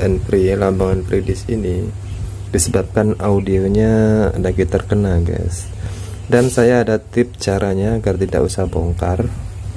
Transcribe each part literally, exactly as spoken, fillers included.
handfree, lambang handfree di sini disebabkan audionya lagi terkena guys. Dan saya ada tip caranya agar tidak usah bongkar.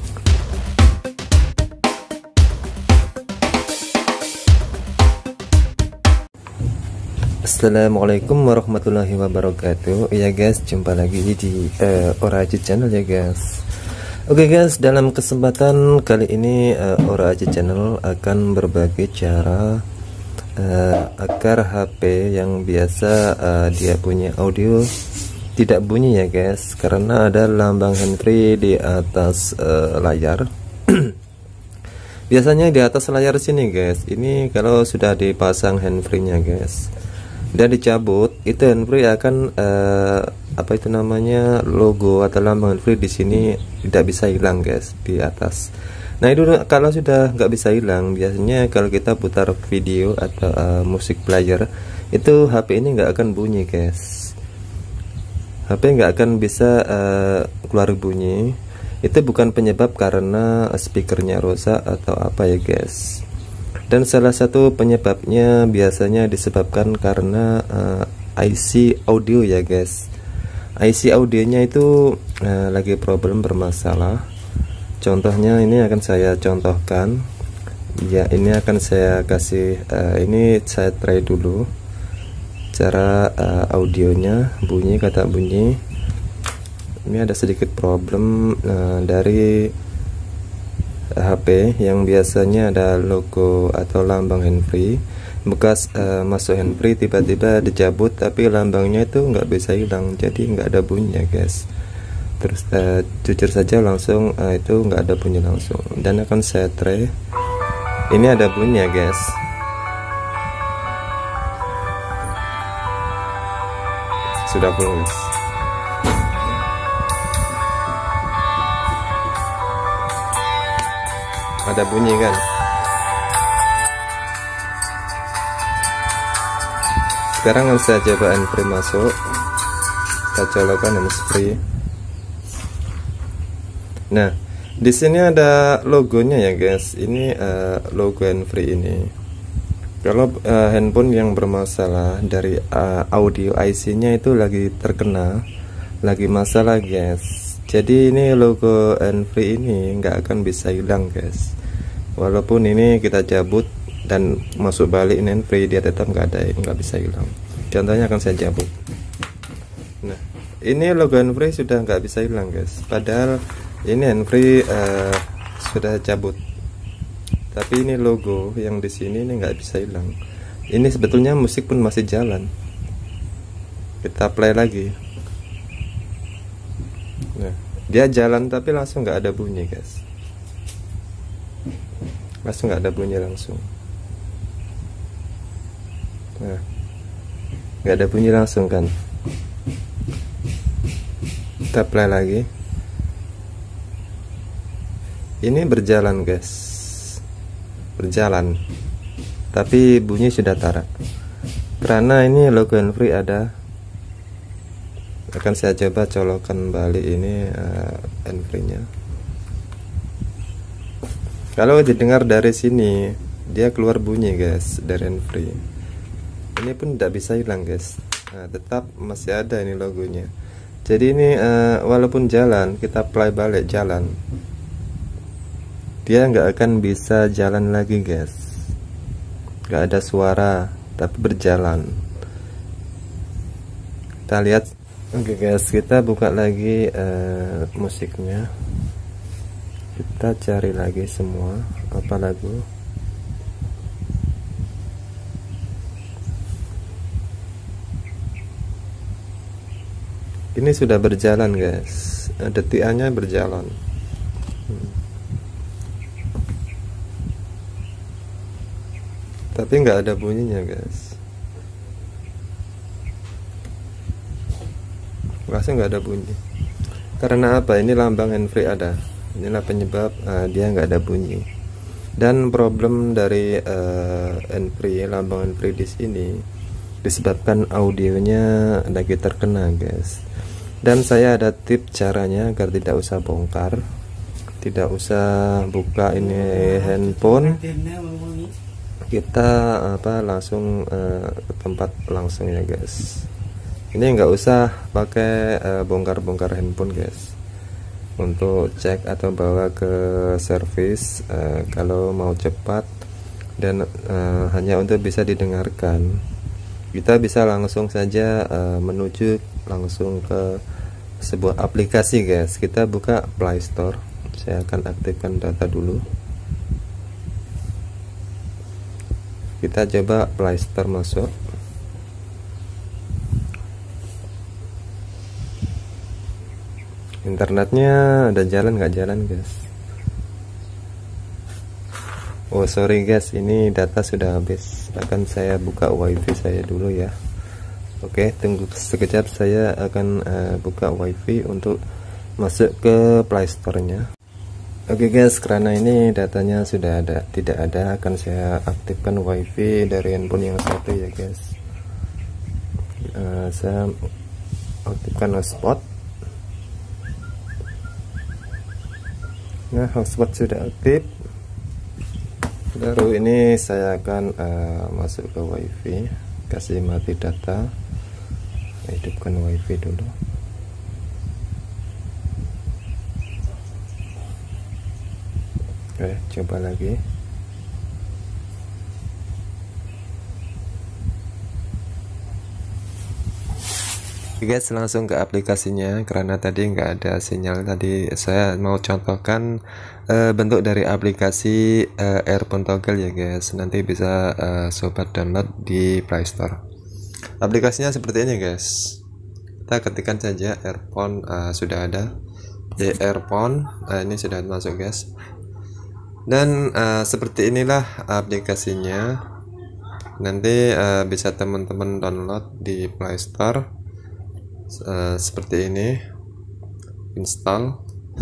Assalamualaikum warahmatullahi wabarakatuh. Ya guys, jumpa lagi di uh, Oraji Channel ya guys. Oke okay guys, dalam kesempatan kali ini uh, Oraji Channel akan berbagi cara uh, agar H P yang biasa uh, dia punya audio tidak bunyi ya guys, karena ada lambang handfree di atas uh, layar. Biasanya di atas layar sini guys. Ini kalau sudah dipasang handfree-nya guys dan dicabut, itu handfree akan uh, apa itu namanya, logo atau lambang handfree di sini tidak bisa hilang guys di atas. Nah itu kalau sudah nggak bisa hilang, biasanya kalau kita putar video atau uh, musik player, itu H P ini nggak akan bunyi guys. H P nggak akan bisa uh, keluar bunyi. Itu bukan penyebab karena speakernya rusak atau apa ya guys. Dan salah satu penyebabnya biasanya disebabkan karena uh, I C audio ya guys. I C audionya itu uh, lagi problem bermasalah. Contohnya ini akan saya contohkan. Ya, ini akan saya kasih uh, ini saya try dulu cara uh, audionya bunyi, kata bunyi. Ini ada sedikit problem uh, dari H P yang biasanya ada logo atau lambang handfree. Bekas uh, masuk handfree tiba-tiba dicabut, tapi lambangnya itu nggak bisa hilang, jadi nggak ada bunyinya guys. Terus uh, jujur saja langsung uh, itu nggak ada bunyi langsung. Dan akan saya try. Ini ada bunyi ya guys. Sudah full guys. Ada bunyi kan. Sekarang kan saya coba handfree masuk, kita colokkan handfree. Nah di sini ada logonya ya guys. Ini uh, logo handfree ini. Kalau uh, handphone yang bermasalah dari uh, audio I C nya itu lagi terkena, lagi masalah guys. Jadi ini logo handfree ini nggak akan bisa hilang guys. Walaupun ini kita cabut dan masuk balik ini handfree, dia tetap nggak ada, nggak bisa hilang. Contohnya akan saya cabut. Nah ini logo handfree sudah nggak bisa hilang guys. Padahal ini handfree uh, sudah cabut, tapi ini logo yang di sini ini nggak bisa hilang. Ini sebetulnya musik pun masih jalan. Kita play lagi. Nah dia jalan tapi langsung nggak ada bunyi guys. Langsung nggak ada bunyi langsung. Nah nggak ada bunyi langsung kan. Kita play lagi. Ini berjalan guys, berjalan tapi bunyi sudah tarak karena ini logo handfree ada. Akan saya coba colokkan balik ini uh, handfree nya. Kalau didengar dari sini dia keluar bunyi guys dari handfree. Ini pun tidak bisa hilang guys. Nah, tetap masih ada ini logonya. Jadi ini uh, walaupun jalan, kita play balik jalan, dia nggak akan bisa jalan lagi guys. Nggak ada suara tapi berjalan. Kita lihat. Oke okay guys, kita buka lagi uh, musiknya. Kita cari lagi semua apa lagu. Ini sudah berjalan guys, detikannya berjalan. hmm. Tapi nggak ada bunyinya guys. Langsung nggak ada bunyi. Karena apa? Ini lambang handfree ada. Inilah penyebab uh, dia nggak ada bunyi. Dan problem dari uh, handfree, lambang handfree di sini disebabkan audionya lagi terkena guys. Dan saya ada tip caranya agar tidak usah bongkar, tidak usah buka ini handphone. kita apa langsung uh, ke tempat langsung ya guys. Ini nggak usah pakai bongkar-bongkar uh, handphone guys untuk cek atau bawa ke servis. Uh, kalau mau cepat dan uh, hanya untuk bisa didengarkan, kita bisa langsung saja uh, menuju langsung ke sebuah aplikasi guys. Kita buka Play Store. Saya akan aktifkan data dulu. Kita coba Play Store masuk. Internetnya ada jalan nggak jalan guys? Oh sorry guys, ini data sudah habis. Akan saya buka wifi saya dulu ya. Oke, tunggu sekejap, saya akan uh, buka wifi untuk masuk ke Play Store-nya. Oke guys, karena ini datanya sudah ada, tidak ada, akan saya aktifkan wifi dari handphone yang satu ya guys. Uh, saya aktifkan hotspot. Nah, hotspot sudah aktif. Baru ini saya akan uh, masuk ke wifi, kasih mati data, hidupkan wifi dulu. Oke, coba lagi. Oke guys, langsung ke aplikasinya. Karena tadi nggak ada sinyal, tadi saya mau contohkan uh, bentuk dari aplikasi uh, Earphone Toggle ya guys. Nanti bisa uh, sobat download di Play Store. Aplikasinya seperti ini guys. Kita ketikkan saja Earphone, uh, sudah ada di Earphone. Uh, ini sudah masuk guys. Dan uh, seperti inilah aplikasinya. Nanti uh, bisa teman-teman download di Play Store. Uh, seperti ini, install.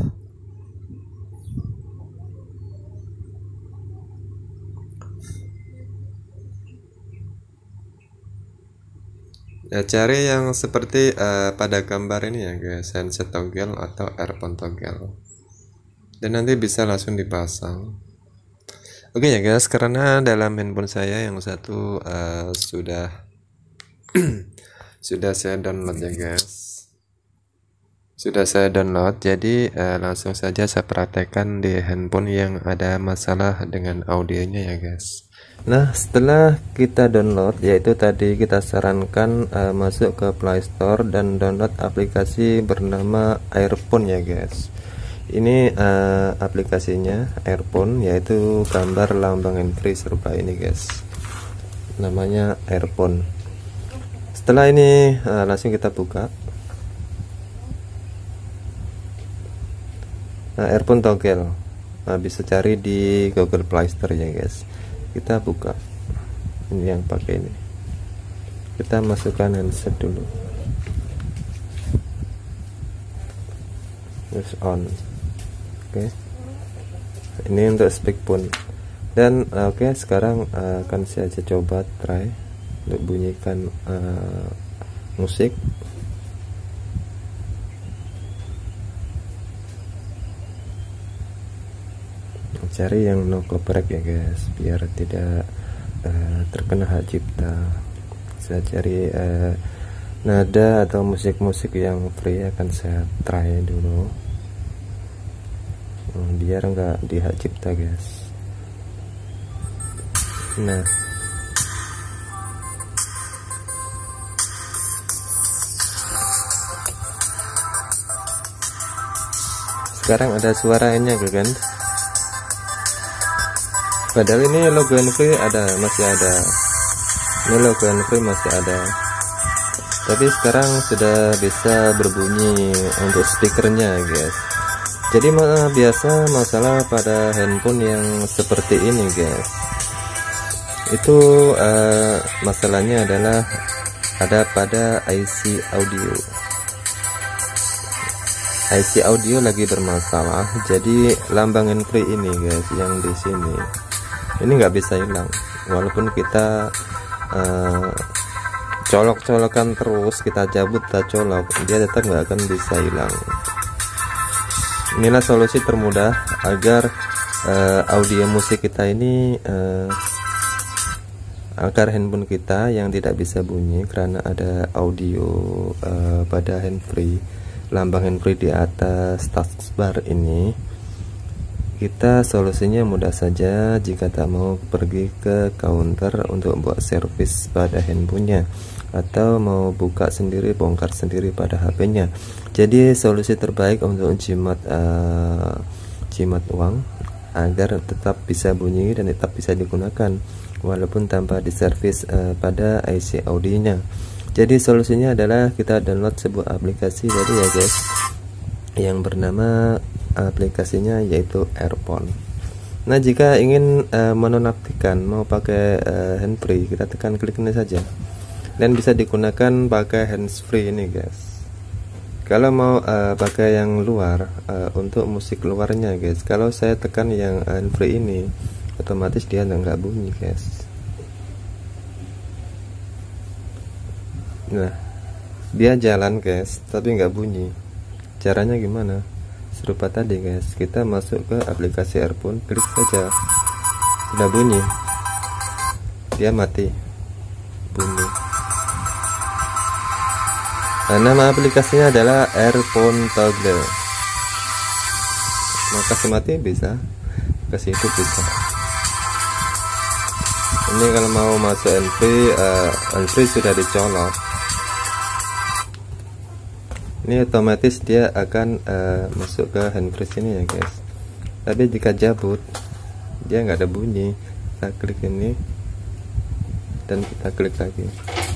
Ya, cari yang seperti uh, pada gambar ini ya guys, handset toggle atau Earphone toggle. Dan nanti bisa langsung dipasang. Oke ya guys, karena dalam handphone saya yang satu uh, sudah sudah saya download ya guys, sudah saya download. Jadi uh, langsung saja saya praktekkan di handphone yang ada masalah dengan audionya ya guys. Nah, setelah kita download, yaitu tadi kita sarankan uh, masuk ke Play Store dan download aplikasi bernama Earphone ya guys. Ini uh, aplikasinya Earphone, yaitu gambar lambang handfree serupa ini guys, namanya Earphone. Setelah ini uh, langsung kita buka. Nah, Earphone toggle, nah, bisa cari di Google Play Store ya guys. Kita buka ini yang pakai ini, kita masukkan handset dulu, terus on. Oke, ini untuk speak phone. Dan oke, okay, sekarang uh, akan saya coba try untuk bunyikan uh, musik. Cari yang no copyright ya guys, biar tidak uh, terkena hak cipta. Saya cari uh, nada atau musik-musik yang free, akan saya try dulu, hmm, biar enggak di hak cipta guys. Nah, sekarang ada suaranya kan, padahal ini logo handfree ada, masih ada, ini logo handfree masih ada, tapi sekarang sudah bisa berbunyi untuk speakernya guys. Jadi biasa masalah pada handphone yang seperti ini guys, itu uh, masalahnya adalah ada pada I C audio. I C audio lagi bermasalah, jadi lambang handfree ini guys yang di sini ini nggak bisa hilang, walaupun kita uh, colok-colokan terus, kita cabut, kita colok, dia tetap nggak akan bisa hilang. Inilah solusi termudah agar uh, audio musik kita ini uh, agar handphone kita yang tidak bisa bunyi karena ada audio uh, pada handfree, lambang handfree di atas taskbar ini. Kita solusinya mudah saja jika tak mau pergi ke counter untuk buat servis pada handphonenya, atau mau buka sendiri, bongkar sendiri pada H P-nya. Jadi solusi terbaik untuk jimat uh, jimat uang agar tetap bisa bunyi dan tetap bisa digunakan walaupun tanpa diservis uh, pada I C audionya. Jadi solusinya adalah kita download sebuah aplikasi jadi ya guys, yang bernama aplikasinya yaitu Earphone. Nah, jika ingin uh, menonaktifkan mau pakai uh, handfree, kita tekan klik ini saja dan bisa digunakan pakai handsfree ini guys. Kalau mau uh, pakai yang luar uh, untuk musik luarnya guys, kalau saya tekan yang handfree ini otomatis dia nggak bunyi guys. Nah, dia jalan guys tapi nggak bunyi. Caranya gimana? Serupa tadi guys, kita masuk ke aplikasi Earphone, klik saja, sudah bunyi, dia mati, bunyi. Nah, nama aplikasinya adalah Earphone Toggle. Mau kasih mati bisa, kasih hidup bisa. Ini kalau mau masuk handfree, uh, handfree sudah dicolok. Ini otomatis dia akan uh, masuk ke handfree sini ya guys. Tapi jika jabut, dia nggak ada bunyi. Kita klik ini dan kita klik lagi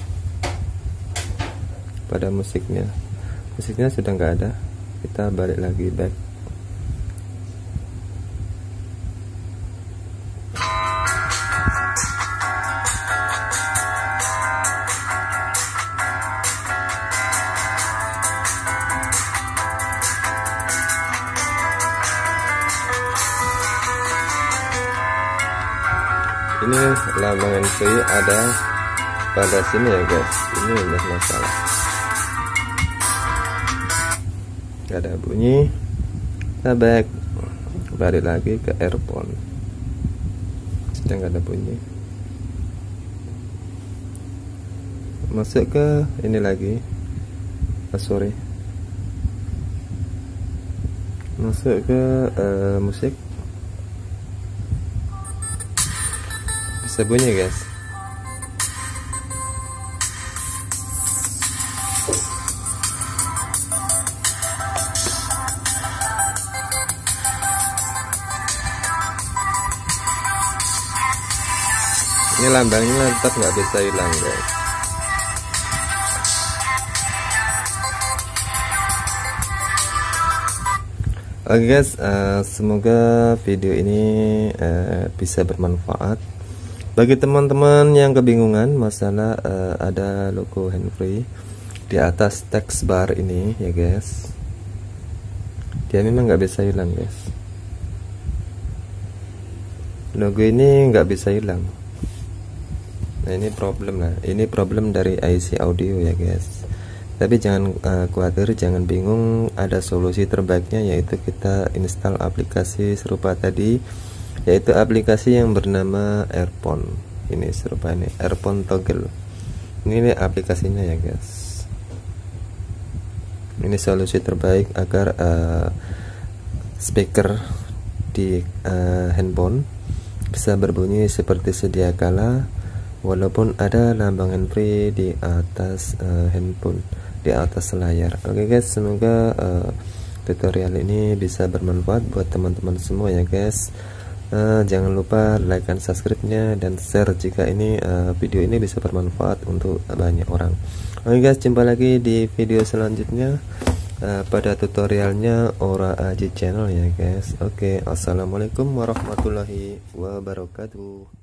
pada musiknya, musiknya sudah nggak ada. Kita balik lagi back. Ini lambang handfree ada pada sini ya guys, ini enggak masalah. Gak ada bunyi. Kita back, balik lagi ke Earphone, sudah nggak ada bunyi. Masuk ke ini lagi, oh, sorry masuk ke uh, musik, bisa bunyi guys. Ini lambangnya tetap nggak bisa hilang guys. Oke guys, uh, semoga video ini uh, bisa bermanfaat bagi teman-teman yang kebingungan masalah uh, ada logo handfree di atas text bar ini ya guys. Dia memang nggak bisa hilang guys. Logo ini nggak bisa hilang. Nah, ini problem lah, ini problem dari I C audio ya guys. Tapi jangan uh, khawatir, jangan bingung, ada solusi terbaiknya yaitu kita install aplikasi serupa tadi, yaitu aplikasi yang bernama Earphone. Ini serupa ini, Earphone Toggle. Ini, ini aplikasinya ya guys. Ini solusi terbaik agar uh, speaker di uh, handphone bisa berbunyi seperti sedia kala walaupun ada lambang handfree di atas uh, handphone, di atas layar. Oke okay guys, semoga uh, tutorial ini bisa bermanfaat buat teman-teman semua ya guys. Uh, jangan lupa like dan subscribe-nya dan share jika ini uh, video ini bisa bermanfaat untuk banyak orang. Oke okay guys, jumpa lagi di video selanjutnya uh, pada tutorialnya Ora Aji Channel ya guys. Oke, okay, assalamualaikum warahmatullahi wabarakatuh.